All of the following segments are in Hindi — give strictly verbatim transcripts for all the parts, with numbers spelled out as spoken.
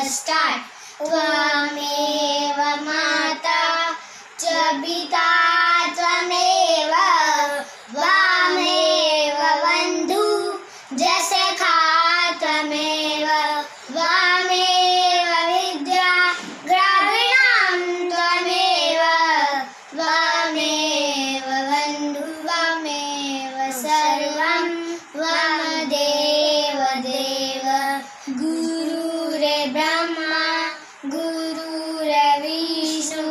start. Tvameva mata च पिता त्वमेव त्वमेव बन्धु जैसे खा त्वमेव त्वमेव विद्या द्रविणं त्वमेव त्वमेव बन्धु त्वमेव सर्वं त्वमेव देव गुरुरे ब्रह्मा गुरुरे विष्णु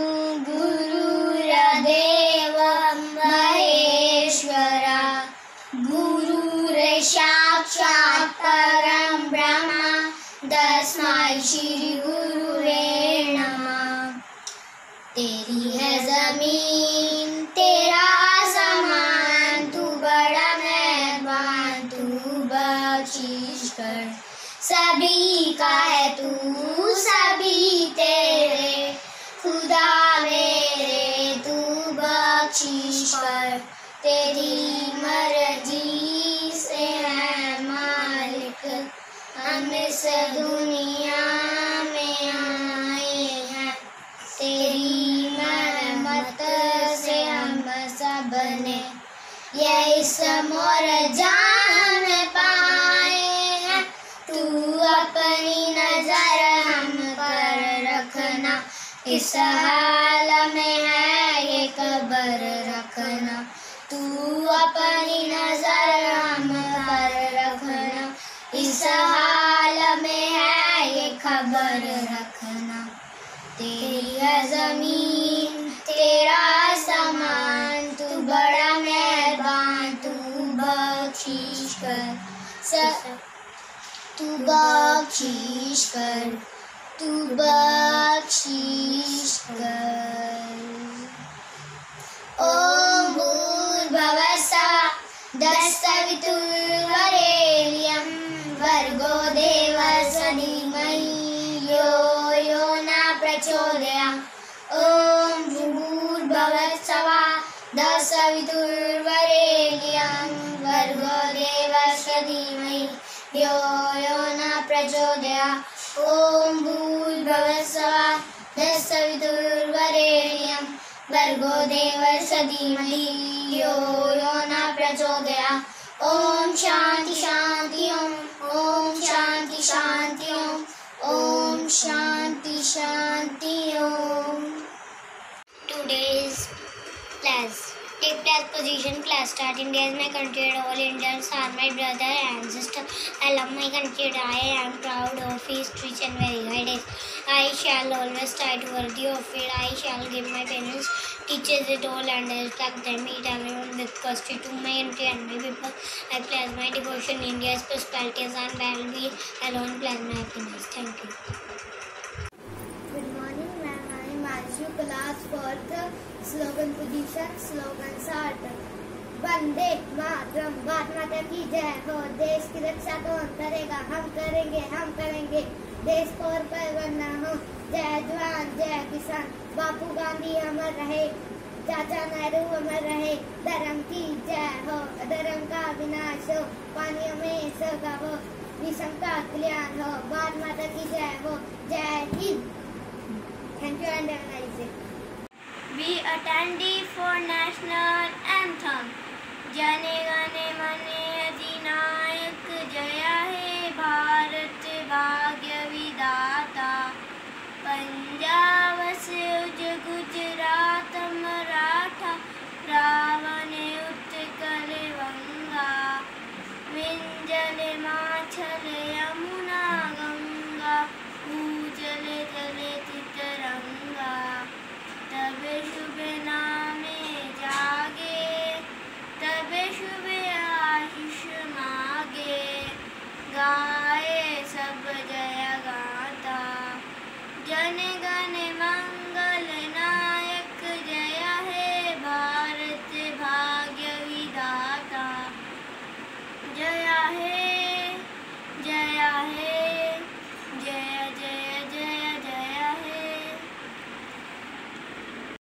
गुरुर्देव महेश्वरा गुरुरे साक्षात् परं ब्रह्म तस्मै श्री गुरुवे नमः। तेरी है जमीन तेरा आसमान तू बड़ा मेहरबान तू बख्शिश कर सभी का है तू सभी तेरे खुदा मेरे तू बख्शिश कर तेरी मर्जी से है मालिक हम इस दुनिया में आए हैं तेरी रहमत से हम सब ने ये इस मोर जान पाए हैं तू अपनी नजर हम पर रखना इस हाल में है ये खबर रखना तू अपनी नजर हम पर रखना इस हाल में है ये खबर रखना। तेरी है जमीन तेरा आसमान तू बड़ा मेहरबान तू बख्शिश कर तू बख्शिश कर तू बख्शिश कर। ओम भूर्भुवः स्वः तत्सवितुर्वरेण्यं भर्गो देवस्य धीमहि यो यो न प्रचोदयात्। ओम भूर्भुवः स्वः तत्सवितुर्वरेण्यं भर्गो देवस्य धीमहि यो यो न प्रचोदयात्। ओम भूर्भुवः स्वः तत्सवितुर्वरेण्यं भर्गो देवस्य धीमहि यो यो न प्रचोदयात्। Om Shanti Shanti Om Om Shanti Shanti Om Om Shanti Shanti Om. Today's class. Take class position. Class start. India is my country and all Indians are my brother and sister. I love my country and I am proud of its rich and very high days. I shall always try to worthy of it. I shall give my parents, teachers it all and respect them, meet everyone with courtesy to my country and my people. I place my devotion in India's prosperities and well-being alone place my happiness. Thank you. Good morning, ma'am. I am Anshu, class fourth. Slogan position, slogan start. Vande Mataram, Bharat माता की जय हो। देश की रक्षा कौन करेगा? हम करेंगे, हम करेंगे। देश को और पर बनना हो। जय जवान जय किसान। बापू गांधी अमर रहे, चाचा नेहरू अमर रहे। धर्म की जय हो, अधर्म का विनाश हो। पानियों में सबका हो, विषम का कल्याण हो। भारत माता की जय हो। जय Hind. Thank you and have a nice day. We attend for national anthem. जने गने मने अधिनायक जया हे भारत भाग्य विधाता। पंजाब से गुजरात मराठा रावण उत्कल वंगा। विंजल माछल यमुना गंगा भूजल जले तिरंगा। तब शुभ नामे जागे तब शुभ आशीष मागे गा